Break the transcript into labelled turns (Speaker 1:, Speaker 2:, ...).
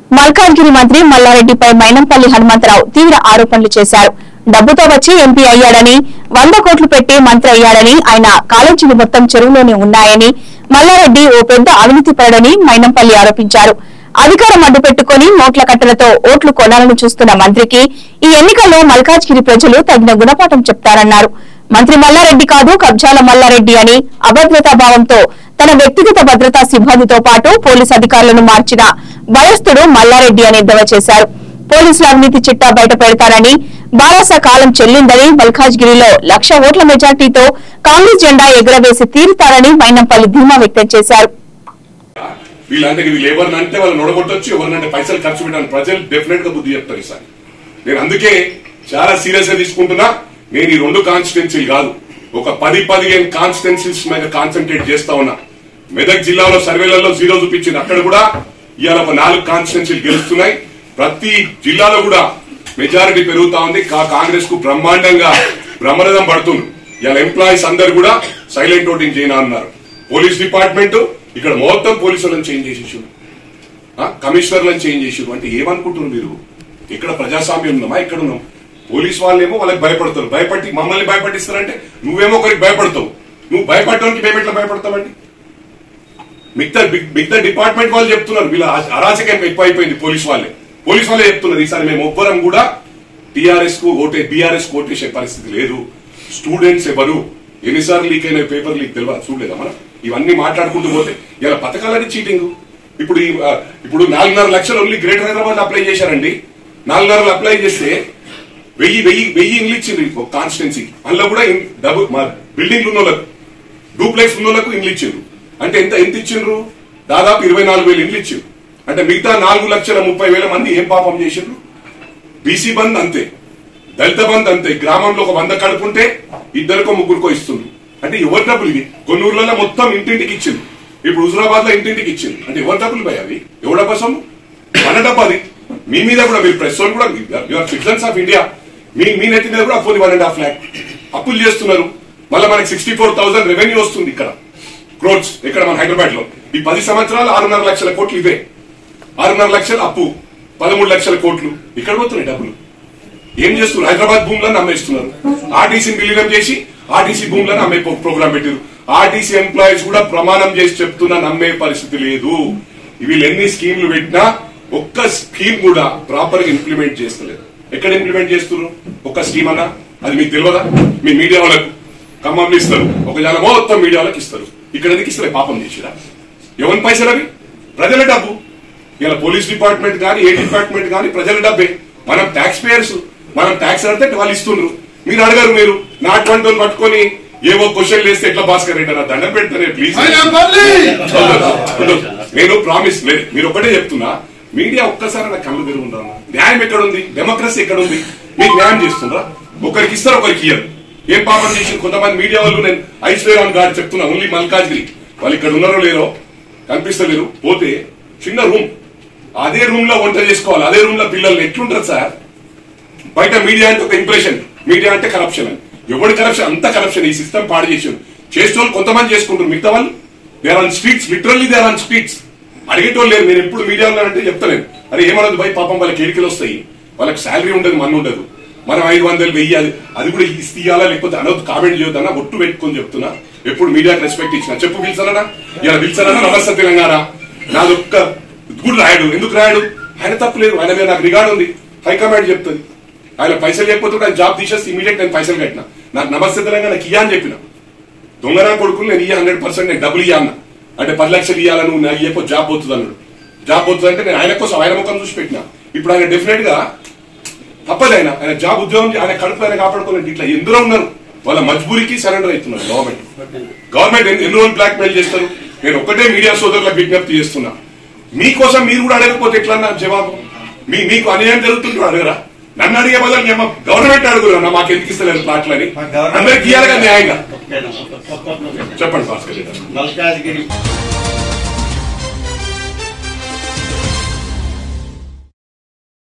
Speaker 1: మల్కాజ్గిరి మంత్రి మల్లారెడ్డిపై మైనంపల్లి హనుమంతరావు తీవ్ర ఆరోపణలు చేశారు. డబ్బుతో వచ్చి ఎంపీ అయ్యాడని, 100 కోట్లు పెట్టి మంత్రి అయ్యాడని, ఆయన కాలేజీలు మొత్తం చెరువులోనే ఉన్నాయని, మల్లారెడ్డి ఓ పెద్ద అవినీతిపరుడని మైనంపల్లి ఆరోపించారు. అధికారం అడ్డుపెట్టుకుని నోట్ల కట్టలతో ఓట్లు కొనాలని చూస్తున్న మంత్రికి ఈ ఎన్నికల్లో మల్కాజ్గిరి ప్రజలు తగిన గుణపాఠం చెప్తారన్నారు. మంత్రి మల్లారెడ్డి కాదు, కబ్జాల మల్లారెడ్డి అని అభద్రతా భావంతో తన వ్యక్తిగత భద్రతా సిబ్బందితో పాటు పోలీసు అధికారులను మార్చిన భయస్థుడు మల్లారెడ్డి అని ఎద్దేవా చేశారు. పోలీసుల అవినీతి చిట్టా బయట పెడతారని, బారాస కాలం చెల్లిందని, మల్కాజ్గిరిలో 1,00,000 ఓట్ల మెజార్టీతో కాంగ్రెస్ జెండా ఎగురవేసి తీరుతారని మైనంపల్లి ధీమా వ్యక్తం చేశారు.
Speaker 2: పైసలు ఖర్చు పెట్టాలని ప్రజలు డెఫినెట్ గా బుద్ధి చెప్తారు. ఈసారి నేను అందుకే చాలా సీరియస్ గా తీసుకుంటున్నా. నేను ఈ 2 కాన్స్టిట్యున్సీలు కాదు, ఒక 10-15 కాన్స్టిట్యున్సీస్ మీద కాన్సన్ట్రేట్ చేస్తా ఉన్నా. మెదక్ జిల్లాలో సర్వేలలో 0 చూపించింది. అక్కడ కూడా ఇవాళ ఒక 4 కాన్స్టిట్యున్సీలు గెలుస్తున్నాయి. ప్రతి జిల్లాలో కూడా మెజారిటీ పెరుగుతా ఉంది. కాంగ్రెస్ కు బ్రహ్మాండంగా బ్రహ్మరథం పడుతుంది. ఇవాళ ఎంప్లాయీస్ అందరు కూడా సైలెంట్ ఓటింగ్ చేయనా అన్నారు. పోలీస్ డిపార్ట్మెంట్ ఇక్కడ మొత్తం పోలీసులను చేంజ్ చేసేసారు, కమిషనర్లను చేంజ్ చేసారు. అంటే ఏమనుకుంటున్నారు మీరు? ఇక్కడ ప్రజాస్వామ్యం ఉన్నామా? ఇక్కడ ఉన్నాం. పోలీసు వాళ్ళేమో వాళ్ళకి భయపడతారు. భయపడి మమ్మల్ని భయపడిస్తారంటే నువ్వేమో ఒకరికి భయపడతావు. నువ్వు భయపడటానికి మేము ఎట్లా భయపడతామండి? మిగతా డిపార్ట్మెంట్ వాళ్ళు చెప్తున్నారు వీళ్ళ అరాచకం ఎక్కువ అయిపోయింది. పోలీసు వాళ్ళే చెప్తున్నారు ఈసారి మేము ఒవ్వరం కూడా బీఆర్ఎస్ కు ఓటేసే పరిస్థితి లేదు. స్టూడెంట్స్ ఎవరు, ఎన్నిసార్లు లీక్ అయిన పేపర్ లీక్ తెలియదు, చూడలేదా మనం? ఇవన్నీ మాట్లాడుకుంటూ పోతే ఇలా పథకాలని చీటింగ్. ఇప్పుడు 4.5 లక్షలు ఓన్లీ గ్రేటర్ హైదరాబాద్ అప్లై చేశారండి. 4.5 అప్లై చేస్తే 1000 ఇండ్లు ఇచ్చింది ఒక కాన్స్టిట్యున్సీ. అందులో కూడా బిల్డింగ్లు ఉన్న వాళ్ళకు, డూప్లెక్స్ ఉన్న వాళ్ళకు ఇండ్లు ఇచ్చిండ్రు. అంటే ఎంత ఇచ్చిండ్రు? దాదాపు 24,000 ఇండ్లు ఇచ్చిండ్రు. అంటే మిగతా 4,30,000 మంది ఏం పాపం చేసిండ్రు? బీసీ బంద్ అంతే, దళిత బంద్ అంతే. గ్రామంలో ఒక 100 కడుపుంటే 2కో 3కో ఇస్తుండ్రు. అంటే ఎవరి డబ్బులు ఇవి? కొన్ని ఊర్లలో మొత్తం ఇంటింటికి ఇచ్చింది. ఇప్పుడు హుజురాబాద్ లో ఇంటింటికి ఇచ్చింది. అంటే ఎవరి డబ్బులు పోయి అవి? ఎవడ కోసం? మన డబ్బు అది. మీ మీద కూడా మీరు ప్రెస్ కూడా యువర్ సిటిజన్స్ ఆఫ్ ఇండియా, మీ నెత్తి మీద కూడా 1.5 lakh అప్పులు చేస్తున్నారు. మళ్ళీ మనకి 64,000 రెవెన్యూ వస్తుంది ఇక్కడ, క్రోడ్స్ ఇక్కడ మన హైదరాబాద్ లో. ఈ 10 సంవత్సరాలు 6.5 లక్షల కోట్లు ఇవే. 6.5 లక్షల అప్పు, 13 లక్షల కోట్లు ఇక్కడ పోతున్నాయి డబ్బులు. ఏం చేస్తున్నారు? హైదరాబాద్ భూములను అమ్మేస్తున్నారు. ఆర్టీసీని విలీనం చేసి ఆర్టీసీ భూములను అమ్మే ప్రోగ్రామ్ పెట్టారు. ఆర్టీసీ ఎంప్లాయీస్ కూడా ప్రమాణం చేసి చెప్తున్నా నమ్మే పరిస్థితి లేదు. వీళ్ళు ఎన్ని స్కీమ్లు పెట్టినా ఒక్క స్కీమ్ కూడా ప్రాపర్ గా ఇంప్లిమెంట్ చేస్తలేదు. ఎక్కడ ఇంప్లిమెంట్ చేస్తున్నారు? ఒక్క స్కీమ్ అన్నా అది మీకు తెలియదా? మీ మీడియా వాళ్ళకు ఖమ్మంలో ఇస్తారు, ఒక జనం మొత్తం మీడియా వాళ్ళకి ఇస్తారు. ఇక్కడ ఎందుకు ఇస్తారు? పాపం చేసిరా? ఎవరి పైసలు అవి? ప్రజల డబ్బు. ఇలా పోలీస్ డిపార్ట్మెంట్ కానీ ఏ డిపార్ట్మెంట్ కానీ ప్రజల డబ్బే. మనం ట్యాక్స్ పేయర్స్, మనం ట్యాక్స్ అడితే వాళ్ళు ఇస్తున్నారు. మీరు అడగరు. మీరు నా అటువంటి వాళ్ళు పట్టుకొని ఏవో క్వశ్చన్ వేస్తే ఎట్లా భాస్కర్ రెడ్డి అన్న దండం పెడతానే ప్లీజ్. నేను ప్రామిస్ లేదు, మీరు ఒకటే చెప్తున్నా. మీడియా ఒక్కసారి నా కళ్ళు తెరువుందా? న్యాయం ఎక్కడుంది? డెమోక్రసీ ఎక్కడుంది? మీకు న్యాయం చేస్తుందా? ఒకరికి ఇస్తారు, ఒకరికి ఇయ్యరు. ఏం పాపం చేసి కొంతమంది మీడియా వాళ్ళు, నేను ఐశ్వర్యాన్ గారు చెప్తున్నా, ఓన్లీ మల్కాజ్గిరి వాళ్ళు ఇక్కడ ఉన్నారో లేరో కనిపిస్తలేరు. పోతే చిన్న రూమ్, అదే రూమ్ లో వంట చేసుకోవాలి, అదే రూమ్ లో పిల్లలు ఎట్లుంటారు సార్? బయట మీడియా అంటే ఒక ఇంప్రెషన్, మీడియా అంటే కరప్షన్ అని. ఎవరి కరప్షన్? అంత కరప్షన్. ఈ సిస్టమ్ పాడు చేసారు. చేసేవాళ్ళు కొంతమంది చేసుకుంటారు, మిగతా వాళ్ళు they are on streets. Literally they are on streets. అడిగేటోళ్ళు లేరు. నేను ఎప్పుడు మీడియా ఉన్నానంటే చెప్తాను, అరే ఏమన్నది భయ పాపం వాళ్ళకి ఎడికలు వస్తాయి, వాళ్ళకి శాలరీ ఉండదు, మన ఉండదు. మనం 500 1000 అది కూడా ఇయ్యాలా లేకపోతే అనవద్దు, కామెంట్ చేయొద్దన్నా ఒట్టు పెట్టుకొని చెప్తున్నా. ఎప్పుడు మీడియాకి రెస్పెక్ట్ ఇచ్చిన చెప్పు. పిలిచానా ఇలా పిలిచానా? నమస్తే తెలంగాణ నాది ఒక్క కూడా రాయడు. ఎందుకు రాయడు? ఆయన తప్పు లేదు, ఆయన మీద నాకు రికార్డు ఉంది. హైకమాండ్ చెప్తుంది. ఆయన పైసలు లేకపోతే ఆయన జాబ్ తీసేసి ఇమీడియట్ నేను పైసలు కట్టినా. నాకు నమస్తే తెలంగాణ నాకు ఇయ్యా అని చెప్పిన. దొంగరా కొడుకులు నేను ఇయ్య 100% నేను డబ్బులు ఇయ్యా అన్న. అంటే 10 లక్షలు ఇయ్యాల, నువ్వు నాకు ఇయ్యకపోతే జాబ్ పోతుంది అన్నాడు. జాబ్ పోతుంది అంటే నేను ఆయన కోసం ఆయన ముఖం చూసి పెట్టినా. ఇప్పుడు ఆయన డెఫినెట్ గా తప్పదు. ఆయన జాబ్ ఉద్యోగం, ఆయన కడుపు ఆయన కాపాడుకోవాలంటే ఇట్లా ఎందులో ఉన్నారు? వాళ్ళ మజ్బూరికి సరెండర్ అవుతున్నారు. గవర్నమెంట్ ఎన్ని రోజులు బ్లాక్ మెయిల్ చేస్తారు? నేను ఒక్కటే మీడియా సోదరులకు విజ్ఞప్తి చేస్తున్నా, మీకోసం మీరు కూడా అడగకపోతే ఎట్లా నాకు జవాబు? మీకు అన్యాయం జరుగుతుంటే అడగరా? నన్ను అడిగే బదులు మేము గవర్నమెంట్ అడుగురా, మాకు ఎందుకు ఇస్తలేదు ప్లాట్లని? అందరికి ఇయ్యాలిగా న్యాయంగా. చెప్పండి భాస్కర్.